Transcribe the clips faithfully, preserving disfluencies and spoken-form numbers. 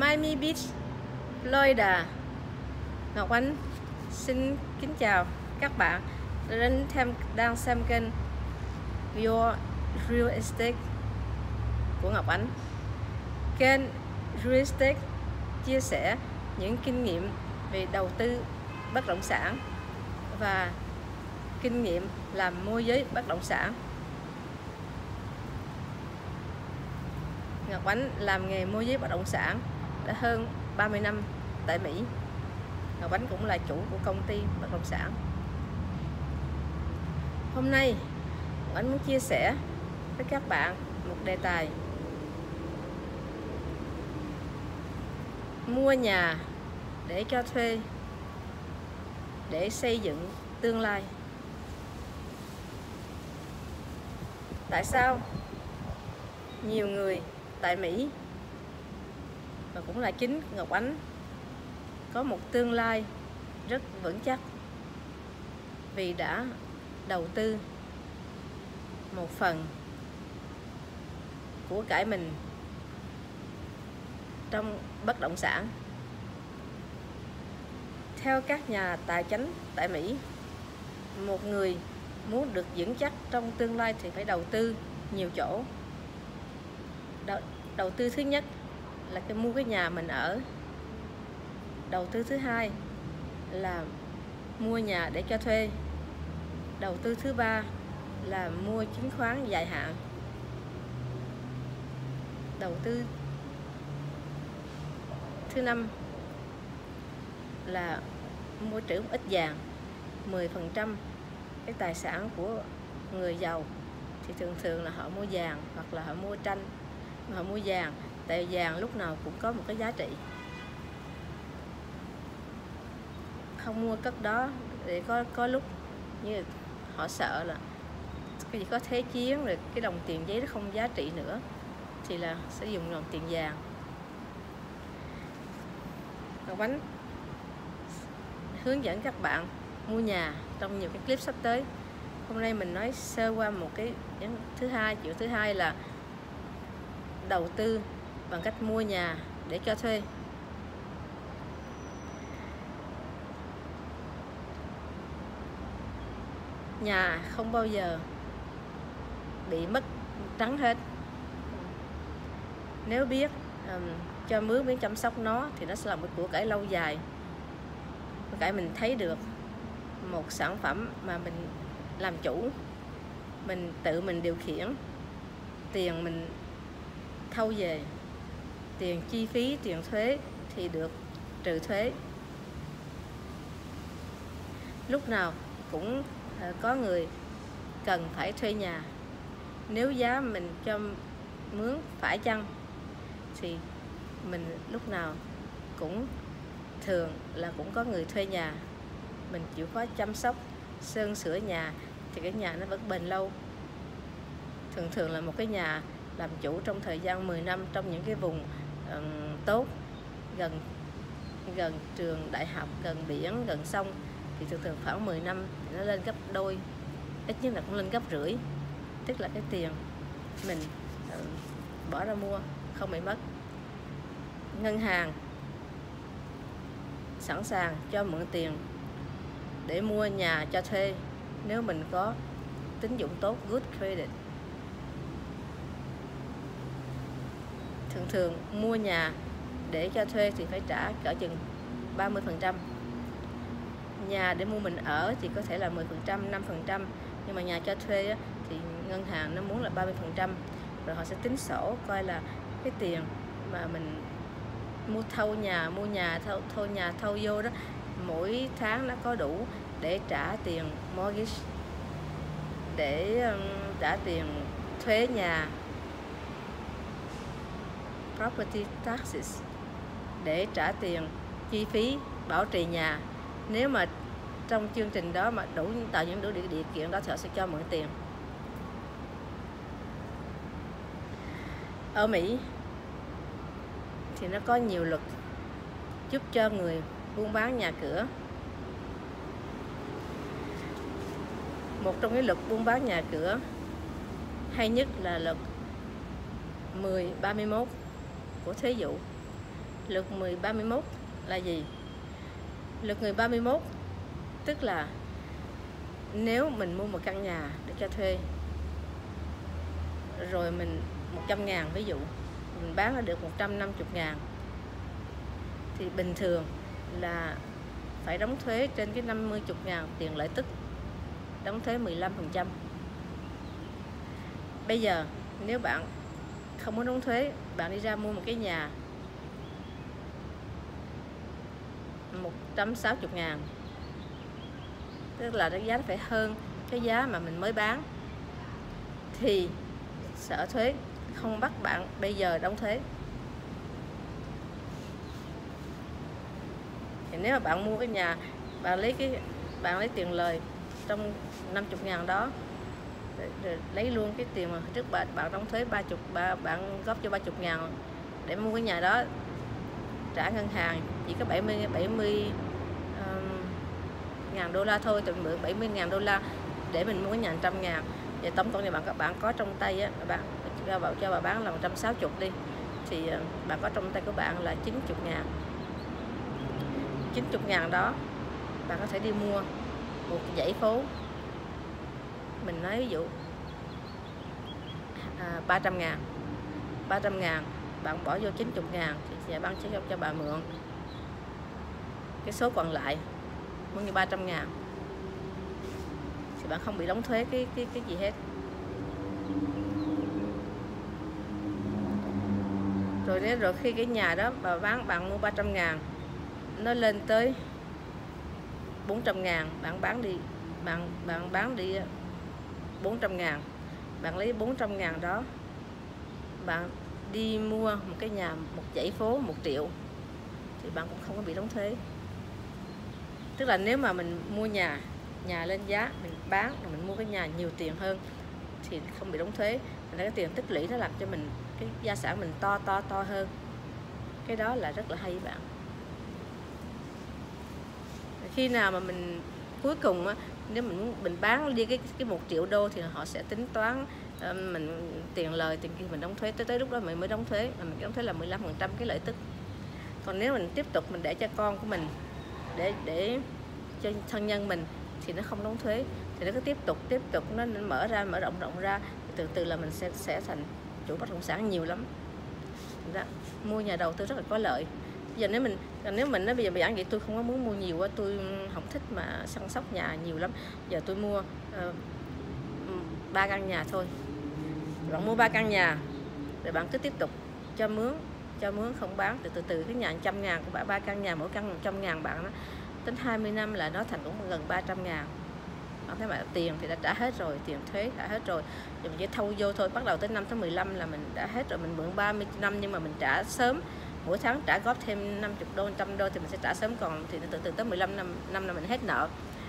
Miami Beach, Florida. Ngọc Ánh xin kính chào các bạn đến tham đang xem kênh Your Real Estate của Ngọc Ánh. Kênh Real Estate chia sẻ những kinh nghiệm về đầu tư bất động sản và kinh nghiệm làm môi giới bất động sản. Ngọc Ánh làm nghề môi giới bất động sản đã hơn ba mươi năm tại Mỹ. Ngọc Ánh cũng là chủ của công ty bất động sản. Hôm nay Ngọc Ánh muốn chia sẻ với các bạn một đề tài: mua nhà để cho thuê, để xây dựng tương lai. Tại sao nhiều người tại Mỹ và cũng là chính Ngọc Ánh có một tương lai rất vững chắc vì đã đầu tư một phần của cải mình trong bất động sản. Theo các nhà tài chính tại Mỹ, một người muốn được vững chắc trong tương lai thì phải đầu tư nhiều chỗ. Đầu, đầu tư thứ nhất là cái mua cái nhà mình ở. Đầu tư thứ hai là mua nhà để cho thuê. Đầu tư thứ ba là mua chứng khoán dài hạn. Đầu tư thứ năm là mua trữ ít vàng. Mười phần trăm cái tài sản của người giàu thì thường thường là họ mua vàng hoặc là họ mua tranh. Họ mua vàng tại vàng lúc nào cũng có một cái giá trị. Không mua cất đó để có có lúc như họ sợ là cái gì có thế chiến rồi cái đồng tiền giấy nó không giá trị nữa thì là sẽ dùng đồng tiền vàng. Ngọc Ánh hướng dẫn các bạn mua nhà trong nhiều cái clip sắp tới. Hôm nay mình nói sơ qua một cái thứ hai, chuyện thứ hai là đầu tư bằng cách mua nhà để cho thuê. Nhà không bao giờ bị mất trắng hết. Nếu biết um, cho mướn, biết chăm sóc nó thì nó sẽ là một của cải lâu dài. Của cải mình thấy được một sản phẩm mà mình làm chủ, mình tự mình điều khiển, tiền mình thâu về, tiền chi phí, tiền thuế thì được trừ thuế. Lúc nào cũng có người cần phải thuê nhà. Nếu giá mình cho mướn phải chăng thì mình lúc nào cũng thường là cũng có người thuê nhà. Mình chịu khó chăm sóc, sơn sửa nhà thì cái nhà nó vẫn bền lâu. Thường thường là một cái nhà làm chủ trong thời gian mười năm trong những cái vùng um, tốt, gần gần trường đại học, gần biển, gần sông thì thường thường khoảng mười năm thì nó lên gấp đôi, ít nhất là cũng lên gấp rưỡi. Tức là cái tiền mình uh, bỏ ra mua không bị mất. Ngân hàng sẵn sàng cho mượn tiền để mua nhà cho thuê nếu mình có tín dụng tốt, good credit. Thường thường mua nhà để cho thuê thì phải trả cỡ chừng ba mươi phần trăm. Nhà để mua mình ở thì có thể là mười phần trăm, năm phần trăm. Nhưng mà nhà cho thuê thì ngân hàng nó muốn là ba mươi phần trăm. Rồi họ sẽ tính sổ coi là cái tiền mà mình mua thâu nhà, mua nhà thâu, thâu nhà thâu vô đó, mỗi tháng nó có đủ để trả tiền mortgage, để um, trả tiền thuế nhà, property taxes, để trả tiền chi phí bảo trì nhà. Nếu mà trong chương trình đó mà đủ tạo những đủ điều kiện đó thì họ sẽ cho mượn tiền. Ở Mỹ thì nó có nhiều luật giúp cho người buôn bán nhà cửa. Một trong cái luật buôn bán nhà cửa hay nhất là luật mười ba mươi mốt của Thuế vụ. luật mười ba mươi mốt là gì? Luật mười ba mươi mốt tức là nếu mình mua một căn nhà để cho thuê, rồi mình một trăm ngàn, ví dụ mình bán nó được một trăm năm mươi ngàn, thì bình thường là phải đóng thuế trên cái năm mươi ngàn tiền lợi tức, đóng thuế mười lăm phần trăm. Bây giờ nếu bạn không muốn đóng thuế, bạn đi ra mua một cái nhà một trăm sáu mươi ngàn, tức là cái giá nó phải hơn cái giá mà mình mới bán, thì Sở Thuế không bắt bạn bây giờ đóng thuế. Thì nếu mà bạn mua cái nhà, bạn lấy cái bạn lấy tiền lời trong năm mươi ngàn đó, rồi, rồi lấy luôn cái tiền mà trước bạn bạn đóng thuế ba mươi, bạn góp cho ba mươi ngàn để mua cái nhà đó, trả ngân hàng chỉ có bảy mươi bảy mươi um, ngàn đô la thôi, tụi mượn bảy mươi ngàn đô la để mình mua cái nhà một trăm ngàn. Và tổng cộng thì bạn các bạn có trong tay á, bạn cho bảo cho bà bán là một trăm sáu mươi đi, thì bạn có trong tay của bạn là chín mươi ngàn. chín mươi ngàn đó bạn có thể đi mua một dãy phố, mình nói ví dụ à, ba trăm ngàn, ba trăm ngàn bạn bỏ vô chín mươi ngàn thì sẽ bán sẽ cho bà mượn cái số còn lại bao nhiêu ba trăm ngàn, thì bạn không bị đóng thuế cái cái cái gì hết. Rồi đấy, rồi khi cái nhà đó bà bán, bạn mua ba trăm ngàn, nó lên tới bốn trăm ngàn, bạn bán đi bạn bạn bán đi bốn trăm ngàn, bạn lấy bốn trăm ngàn đó bạn đi mua một cái nhà, một dãy phố một triệu, thì bạn cũng không có bị đóng thuế. Tức là nếu mà mình mua nhà nhà lên giá, mình bán rồi mình mua cái nhà nhiều tiền hơn thì không bị đóng thuế. Mình cái tiền tích lũy nó làm cho mình cái gia sản mình to to to hơn. Cái đó là rất là hay bạn. Khi nào mà mình cuối cùng á, nếu mình mình bán đi cái cái một triệu đô thì họ sẽ tính toán uh, mình tiền lời tiền kia mình đóng thuế, tới tới lúc đó mình mới đóng thuế, mà mình đóng thuế là mười lăm phần trăm cái lợi tức. Còn nếu mình tiếp tục mình để cho con của mình, để để cho thân nhân mình thì nó không đóng thuế, thì nó cứ tiếp tục tiếp tục nó mở ra mở rộng rộng ra, từ từ là mình sẽ sẽ thành chủ bất động sản nhiều lắm. Đó, mua nhà đầu tư rất là có lợi. Giờ nếu mình nếu mình nói bây giờ giảng vậy, tôi không có muốn mua nhiều quá, tôi không thích mà săn sóc nhà nhiều lắm. Giờ tôi mua ba uh, căn nhà thôi. Bạn mua ba căn nhà rồi bạn cứ tiếp tục cho mướn cho mướn không bán, từ từ từ cái nhà một trăm ngàn của bạn, ba căn nhà mỗi căn một trăm ngàn, bạn nó tính hai mươi năm là nó thành cũng gần ba trăm ngàn. Bạn thấy mà tiền thì đã trả hết rồi, tiền thuế trả hết rồi, giờ mình chỉ thâu vô thôi. Bắt đầu tới năm tới mười lăm là mình đã hết rồi. Mình mượn ba mươi năm nhưng mà mình trả sớm, mỗi tháng trả góp thêm năm mươi đô, một trăm đô thì mình sẽ trả sớm, còn thì từ từ tới mười lăm năm năm là mình hết nợ.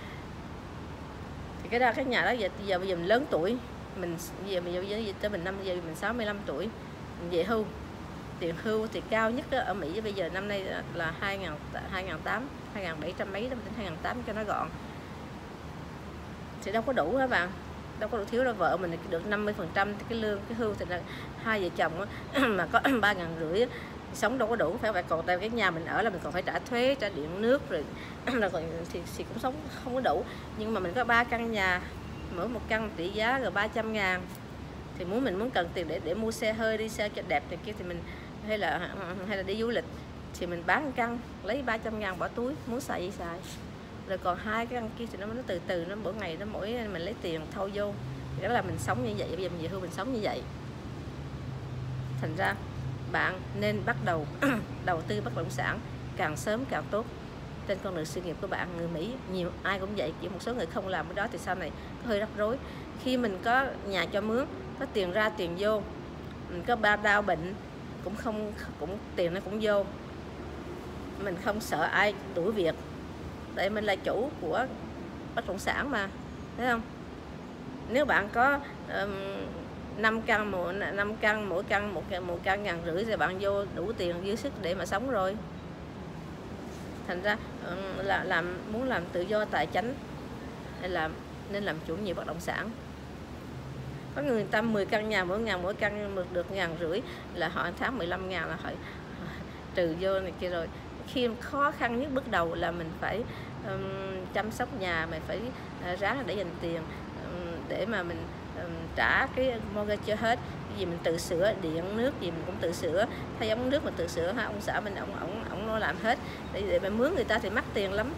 Thì cái đó cái nhà đó giờ giờ bây giờ mình lớn tuổi, mình giờ bây giờ tới mình năm giờ mình sáu mươi lăm tuổi, mình về hưu. Tiền hưu thì cao nhất ở Mỹ bây giờ năm nay là hai nghìn hai nghìn tám hai nghìn bảy trăm mấy đó, tính hai nghìn tám cho nó gọn, thì đâu có đủ các bạn, đâu có đủ, thiếu đâu. Vợ mình được năm mươi phần trăm cái lương cái hưu thì là hai vợ chồng mà có ba ngàn rưỡi sống đâu có đủ, phải vậy. Còn tại cái nhà mình ở là mình còn phải trả thuế, trả điện nước rồi thì, thì cũng sống không có đủ. Nhưng mà mình có ba căn nhà, mỗi một căn tỷ giá rồi ba trăm ngàn, thì muốn mình muốn cần tiền để để mua xe hơi, đi xe cho đẹp này kia, thì mình hay là hay là đi du lịch thì mình bán một căn lấy ba trăm ngàn bỏ túi, muốn xài gì xài. Rồi còn hai cái căn kia thì nó nó từ từ nó mỗi ngày nó mỗi mình lấy tiền thâu vô, thì đó là mình sống như vậy. Bây giờ mình về hưu mình sống như vậy. Thành ra bạn nên bắt đầu đầu tư bất động sản càng sớm càng tốt trên con đường sự nghiệp của bạn. Người Mỹ nhiều ai cũng vậy, chỉ một số người không làm cái đó thì sau này có hơi rắc rối. Khi mình có nhà cho mướn, có tiền ra tiền vô, mình có ba đau bệnh cũng không cũng tiền nó cũng vô, mình không sợ ai đuổi việc, tại mình là chủ của bất động sản mà, thấy không? Nếu bạn có um, năm căn mỗi năm căn mỗi căn một một căn ngàn rưỡi thì bạn vô đủ tiền dư sức để mà sống rồi. Thành ra là làm muốn làm tự do tài chính hay là nên làm chủ nhiều bất động sản. Có người ta mười căn nhà mỗi ngàn mỗi căn được ngàn rưỡi là họ tháng mười lăm ngàn là họ trừ vô này kia rồi. Khi khó khăn nhất bước đầu là mình phải um, chăm sóc nhà, mình phải uh, ráng để dành tiền um, để mà mình um, trả cái mortgage cho hết. Cái gì mình tự sửa, điện nước gì mình cũng tự sửa, thay ống nước mình tự sửa ha, ông xã mình ông ông ông nó làm hết. Để, để mà mướn người ta thì mắc tiền lắm.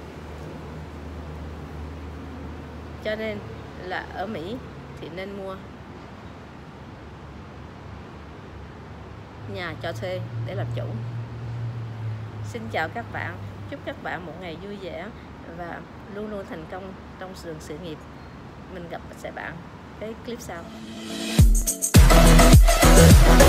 Cho nên là ở Mỹ thì nên mua nhà cho thuê để làm chủ. Xin chào các bạn, chúc các bạn một ngày vui vẻ và luôn luôn thành công trong đường sự nghiệp. Mình gặp sẽ bạn cái clip sau.